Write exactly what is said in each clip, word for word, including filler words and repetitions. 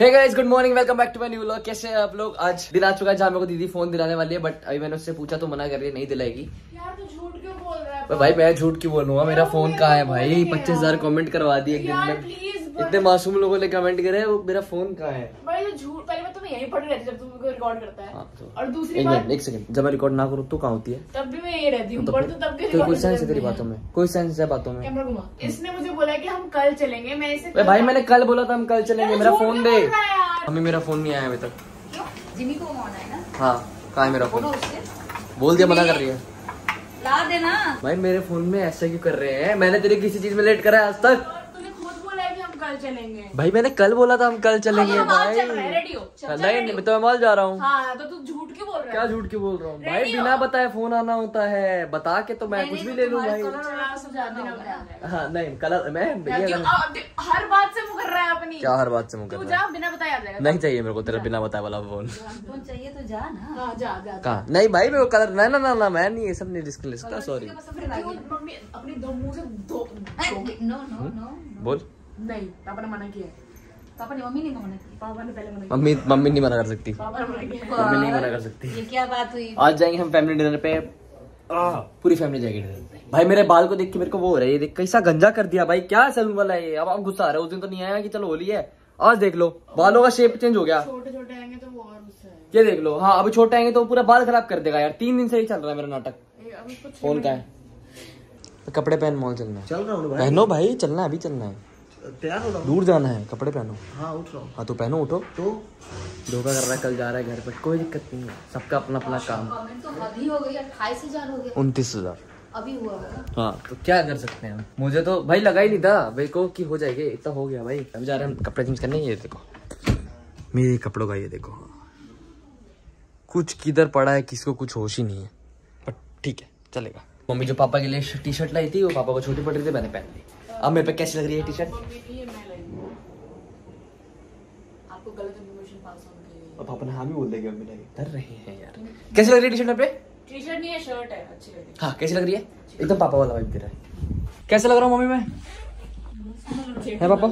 Hey guys, good morning, welcome back to my new vlog. कैसे हैं आप लोग? आज दिन आ चुका है जहाँ मेरे को दीदी फोन दिलाने वाली है, बट अभी मैंने उससे पूछा तो मना कर रही है, नहीं दिलाएगी। यार तू झूठ क्यों बोल रहा है? भाई मैं झूठ क्यों बोलूंगा, मेरा फोन कहाँ है भाई? पच्चीस हजार कॉमेंट करवा दिए एक दिन में, इतने मासूम लोगों ने कमेंट करे, वो मेरा फोन कहाँ है भाई? तो झूठ, पहले मैं तुम्हें यहीं पढ़ रही रहती जब तुम मुझे रिकॉर्ड करता है। हाँ, तो और दूसरी एक बात, मिनट, एक सेकंड, जब मैं रिकॉर्ड ना करूँ तो कहाँ होती है? तब भी मैं यहीं रहती हूँ, तो पढ़ तो तब के कोई कोई सेंस है तेरी बातों में? कोई सेंस है बातों में? कैमरा घुमा। इसने मुझे बोला कि हम कल चलेंगे, मैंने इसे भाई मैंने कल बोला था हम कल चलेंगे, मेरा फोन दे। यार मम्मी मेरा फोन नहीं आया अभी तक। जिमी को फोन है ना? हाँ, कहाँ है मेरा फोन? उससे बोल दिया, मना कर रही है। ला देना भाई मेरे फोन में ऐसा क्यों कर रहे हैं? मैंने तेरे किसी चीज में लेट करा है आज तक? तूने खुद बोला है कि हम कल चलेंगे। भाई मैंने कल बोला था हम कल चलेंगे भाई। रेडी हो? नहीं नहीं, तो मैं मॉल जा रहा हूँ। हाँ, तो तू झूठ क्यों बोल रहा है? क्या झूठ क्यों बोल रहा हूँ भाई? बिना बताए फोन आना होता है, बता के तो मैं कुछ भी ले लूँ भाई। हाँ नहीं, कलर मैं हर बात से मुकर रहा है अपनी। क्या हर बात से मुँह कर तू रहा जा, बिना बताए आ जाएगा। है? नहीं चाहिए मेरे को तेरा बिना बताए वाला फोन। फोन चाहिए तो जा ना। हाँ, जा जा। कहाँ? नहीं भाई मेरे को कलर, ना ना ना ना, मैं नहीं, ये सब नहीं रिस्क ले सकता, सॉरी। मम्मी अपनी दो मुंह से दो नो नो नो बोल। नहीं, पापा ने मना किया है। पापा ने मम्मी ने मना की। पापा ने पहले मना किया। मम्मी मम्मी नहीं मना कर सकती, पापा ने मना किया। मम्मी नहीं मना कर सकती। ये क्या बात हुई? आज जाएंगे हम फैमिली डिनर पे, आ, पूरी फैमिली जाएगी डिनर पे। भाई मेरे बाल को देख के मेरे को वो हो रहा है, ये देख कैसा गंजा कर दिया भाई, क्या सैलून वाला है ये? अब आप गुस्सा आ रहा है, उस दिन तो नहीं आया कि चलो होली है, आज देख लो बालों का शेप चेंज हो गया। छोटे छोटे आएंगे तो वो और गुस्सा है। ये देख लो, हाँ अभी छोटे आएंगे तो पूरा बाल खराब कर देगा यार। तीन दिन से ही चल रहा है मेरा नाटक। अब उसको फोन का है, तो कपड़े पहन, मॉल चलना है। चल रहा हूँ भाई। पहनो भाई, चलना है, अभी चलना है, तैयार हो रहा हूँ। दूर जाना है, कपड़े पहनो। हाँ उठ रहा हूँ। हाँ तो पहनो, उठो। तो धोखा कर रहा है, कल जा रहा है घर पे, कोई दिक्कत नहीं है, सबका अपना अपना काम। कमेंट तो अभी हो गई, अट्ठाईस हजार हो गया उनतीस हजार अभी हुआ होगा। हाँ तो क्या कर सकते हैं हम? मुझे तो भाई लगा ही नहीं था भाई को कि हो जाएगी, इतना हो गया भाई। अभी जा रहे हैं हम कपड़े चेंज करने। ये देखो मेरे कपड़ों का, ये देखो कुछ किधर पड़ा है, किसको कुछ होश ही नहीं है, बट ठीक है चलेगा। मम्मी जो पापा के लिए टी शर्ट लाई थी, वो पापा को छोटी पड़ रही थी, मैंने पहन ली। अब मेरे पे कैसी लग रही है टी शर्ट? आपको गलत इन्फॉर्मेशन पास ऑन की। और पापा ने हाँ भी बोल देंगे, अभी डर रहे हैं यार। कैसी लग रही है टी शर्ट मेरे पे? टी शर्ट नहीं है, शर्ट है, अच्छी लग रही है। हाँ कैसी लग रही है? एकदम पापा वाला वाइब दे रहा है। कैसे लग रहा हूँ मम्मी मैं? है पापा?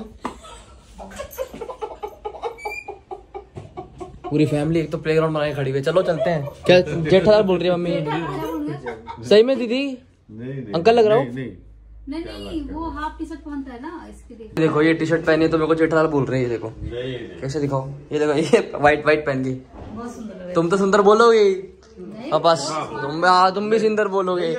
पूरी फैमिली एक तो प्लेग्राउंड बना के खड़ी हुई है, चलो चलते हैं। क्या जेठालाल बोल रही है मम्मी? सही में दीदी? नहीं नहीं अंकल लग रहा हूँ? नहीं नहीं नहीं, वो हाफ टी शर्ट पहनता है ना, इसके लिए। देखो ये टी शर्ट पहनी है तो मेरे को जेठालाल बोल रहे हैं, ये देखो नहीं कैसे दिखाओ, ये देखो ये व्हाइट व्हाइट पहन के। बहुत सुंदर लग रहा है। तुम तो सुंदर बोलोगे, हाँ बस तुम, हाँ तुम भी सुंदर बोलोगे,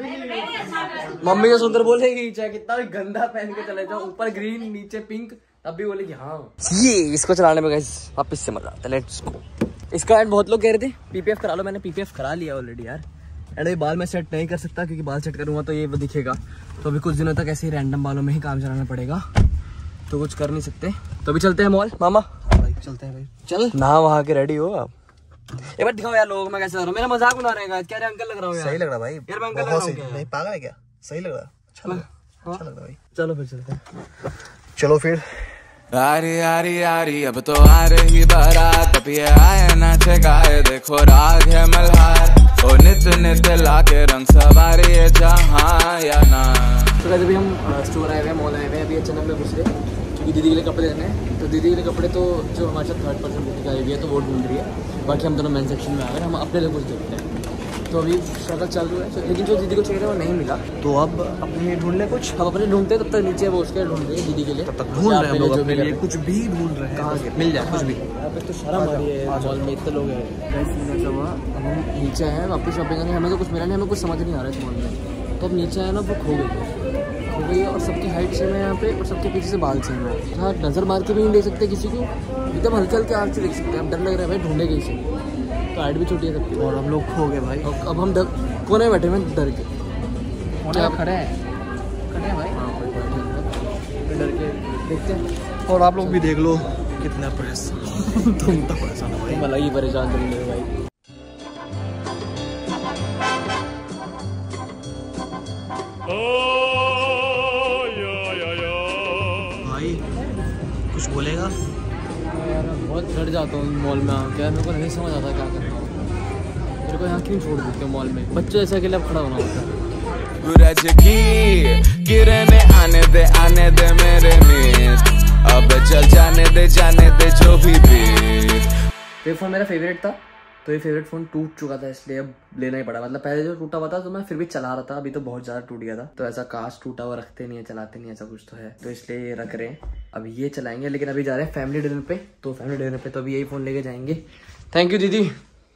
मम्मी तो सुंदर बोलेगी, चाहे कितना भी गंदा पहन के चले जाओ, ऊपर ग्रीन नीचे पिंक, तब भी बोलेगी हाँ। ये इसको चलाने में गाइस वापस से मजा आता है, लेट्स गो। इसका एंड बहुत लोग कह रहे थे पीपीएफ करा लो, मैंने पीपीएफ करा लिया ऑलरेडी यार। एंड ये बाल मैं सेट नहीं कर सकता क्योंकि बाल सेट करूंगा तो ये दिखेगा, तो अभी कुछ दिनों तक ऐसे ही रैंडम बालों में ही काम चलाना पड़ेगा, तो कुछ कर नहीं सकते। तो अभी चलते हैं मॉल। मामा भाई चलते हैं भाई। चल ना, वहाँ के रेडी हो आप। एक बार दिखाओ यार लोगों में कैसे लग रहा हूँ, मेरा मजाक बना रहे हैं क्या? रे अंकल लग रहा हूँ यार। सही लग रहा भाई, यार मैं अंकल लग बहुत रहा हूँ सही। क्या? नहीं पागल है क्या? सही लग रहा, अच्छा लग रहा, अच्छा लग रहा भाई। चलो फिर चलते हैं। चलो फिर। आरी आरी आरी अब तो आ रही बारात, अब ये आए नाचे गाए देखो राग है मल्हार, ओ नित नित लाके रंग सवारी है जहाँ या ना। तो वैसे भी हम स्टोर आए हुए हैं, मॉल आए हुए हैं, अभी अचानक में घुस रहे क्योंकि दीदी के लिए कपड़े लेने हैं। तो दीदी के लिए कपड़े तो जो हमारे साथ थर्ड पर्सन दीदी आई हुई है तो वो ढूंढ रही है, बाकी हम दोनों मेन सेक्शन में आ गए, हम अपने लिए कुछ देखते हैं। तो अभी स्ट्रगल चल रहा है, लेकिन जो दीदी को चाहिए था वो नहीं मिला, तो अब अपने लिए ढूंढ ले कुछ। हम अपने ढूंढते हैं, तब तक नीचे वो उसके ढूंढ रहे हैं दीदी के लिए, तब तक ढूंढ रहे हैं हम लोग अपने लिए, कुछ भी ढूंढ रहे हैं। कहाँ से मिल जाए कुछ भी। यहाँ पे तो शर्म आ रही है, मॉल में इतने लोग हैं। ऐसा हुआ, अब हम नीचे आए वापस शॉपिंग करने, हमें तो कुछ मिला नहीं, हमें कुछ समझ नहीं आ रहा है इस मॉल में। तो अब नीचे आया ना, वो खो गई खो गई और सबकी हाइट सेम है यहाँ पे, और सबके पीछे से बाल सेम है। हाँ नज़र मार के भी नहीं देख सकते किसी को, एकदम हल्के हल्के आँख से देख सकते हैं। अब डर लग रहा है भाई, ढूंढे गई से, तो हाइट भी छोटी है सबकी, और हम लोग खो गए भाई। अब हम डर कोने बैठे हुए डर के, क्या खड़े हैं खड़े हैं भाई, हाँ कोई बैठे डर के देखते हैं। और आप लोग भी देख लो कितना परेशान तुम तो परेशान हो भाई। तुम अलग ही परेशान कर रहे हो भाई। भाई कुछ बोलेगा? यार बहुत डर जाता हूँ मॉल में आके, मेरे को नहीं समझ आता क्या करना हो। मेरे को यहाँ क्यों छोड़ देते हो मॉल में? बच्चे जैसे अकेले अब खड़ा होना होता है। सूरज की किरणें आने दे आने दे मेरे मित्र, अब चल जाने दे जाने दे जो कभी भी। ये फोन मेरा फेवरेट था, तो ये फेवरेट फोन टूट चुका था इसलिए अब लेना ही पड़ा। मतलब पहले जो टूटा हुआ था तो मैं फिर भी चला रहा था, अभी तो बहुत ज्यादा टूट गया था। तो ऐसा काश टूटा हुआ रखते नहीं है, चलाते नहीं, ऐसा कुछ तो है, तो इसलिए ये रख रहे हैं। अब ये चलाएंगे, लेकिन अभी जा रहे हैं फैमिली डिनर पे, तो फैमिली डिनर पे तो अभी यही फोन लेके जाएंगे। थैंक यू दीदी।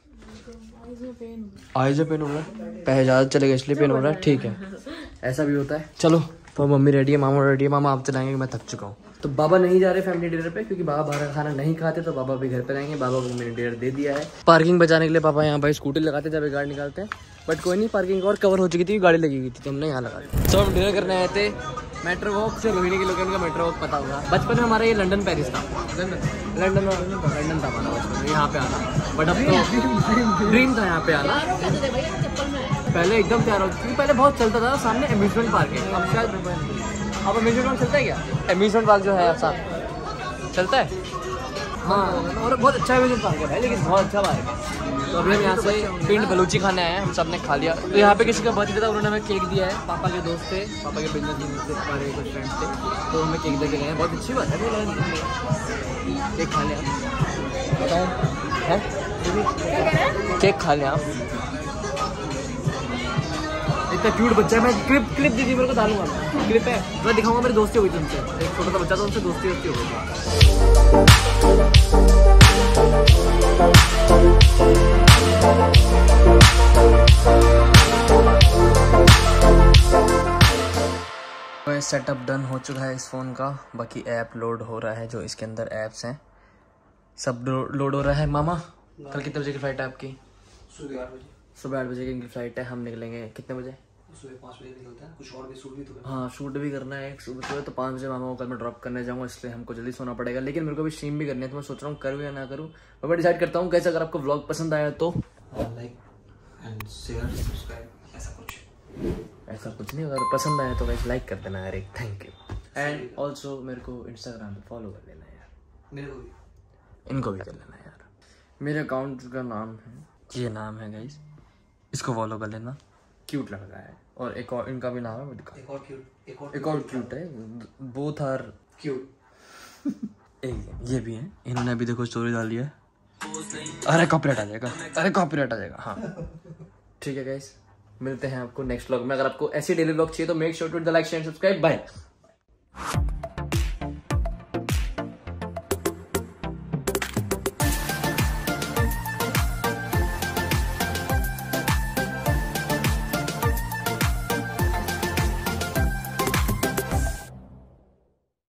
आइज पेन हो रहा है, पैसे ज्यादा चलेगा इसलिए पेन हो रहा है, ठीक है, ऐसा भी होता है। चलो तो मम्मी रेडी है, मामा रेडी है। मामा आप चलाएंगे, मैं थक चुका हूँ। तो बाबा नहीं जा रहे फैमिली डिनर पे क्योंकि बाबा बाहर का खाना नहीं खाते, तो बाबा भी घर पे रहेंगे। बाबा को मैंने डिनर दे दिया है। पार्किंग बचाने के लिए पापा यहाँ भाई स्कूटी लगाते जब गाड़ी निकालते हैं, बट कोई नहीं, पार्किंग और कवर हो चुकी थी, गाड़ी लगी हुई थी, तो हमने यहाँ लगा दी। तो हम डिनर करने आए थे मेट्रो वॉक से रोहिणी के लोकेशन का मेट्रो वॉक पता होगा। बचपन में हमारा ये लंदन पेरिस था, लंदन लंदन लंदन था हमारा बचपन में, यहाँ पे आना, बट अब तो ड्रीम था यहाँ पे आना। पहले एकदम प्यार होती थी, पहले बहुत चलता था, सामने अम्यूजमेंट पार्क है, अब शायद अब अम्यूजमेंट पार्क चलता है क्या? अम्यूजमेंट पार्क जो है अब साथ चलता है, हाँ, और बहुत अच्छा अम्यूजमेंट पार्क है, लेकिन बहुत अच्छा पार्क है। तो अभी हम यहाँ से पिंड बलूची खाने आए हैं, हम सब ने खा लिया। तो यहाँ पे किसी का बर्थडे था, उन्होंने हमें केक दिया है, पापा के दोस्त थे, पापा के बिजनेस से हमारे कुछ फ्रेंड्स थे, तो हमें केक दे के गए हैं, बहुत अच्छी बात है। केक खा लिया, बताओ है केक खा लिया आप, इतना क्यूट बच्चा है। मैं क्लिप क्लिप दीजिए मेरे को, डालूंगा क्लिप है, मैं दिखाऊंगा। मेरी दोस्ती हुई थी उनसे, एक छोटा सा बच्चा था, उनसे दोस्ती दोस्ती हो गई थी। सेटअप डन हो चुका है इस फोन का, बाकी ऐप लोड हो रहा है, जो इसके अंदर ऐप्स हैं सब लोड हो रहा है। मामा कल कितने बजे की फ्लाइट है आपकी? सुबह आठ बजे। सुबह आठ बजे की इनकी फ्लाइट है, हम निकलेंगे कितने बजे? सुबह पाँच बजे निकलता है, कुछ और भी शूट भी तो है। हाँ शूट भी करना है सुबह सुबह, तो पाँच बजे मामा को कल मैं ड्रॉप करने जाऊँगा, इसलिए हमको जल्दी सोना पड़ेगा। लेकिन मेरे को भी स्ट्रीम भी करनी है, तो मैं सोच रहा हूँ करूँ या ना करूँ, तो मैं डिसाइड करता हूँ कैसे। अगर आपको व्लॉग पसंद आया तो लाइक एंड शेयर सब्सक्राइब, ऐसा कुछ ऐसा कुछ नहीं, अगर पसंद आया तो वैसे लाइक कर देना यार, एक थैंक यू। एंड ऑल्सो मेरे को इंस्टाग्राम पे फॉलो कर लेना यार, मेरे को भी, इनको भी कर लेना यार। मेरे अकाउंट का नाम है, ये नाम है गाइस, इसको फॉलो कर लेना, क्यूट लग रहा है। और एक और इनका भी नाम है, एक और क्यूट, एक और एक और क्यूट है, बोथ आर क्यूट। ये भी है, इन्होंने अभी देखो स्टोरी डाली है। अरे कॉपीराइट आ जाएगा, अरे कॉपीराइट आ जाएगा, हाँ ठीक है गाइस, मिलते हैं आपको नेक्स्ट व्लॉग में। अगर आपको ऐसी डेली व्लॉग चाहिए तो make sure to hit the like share subscribe, bye.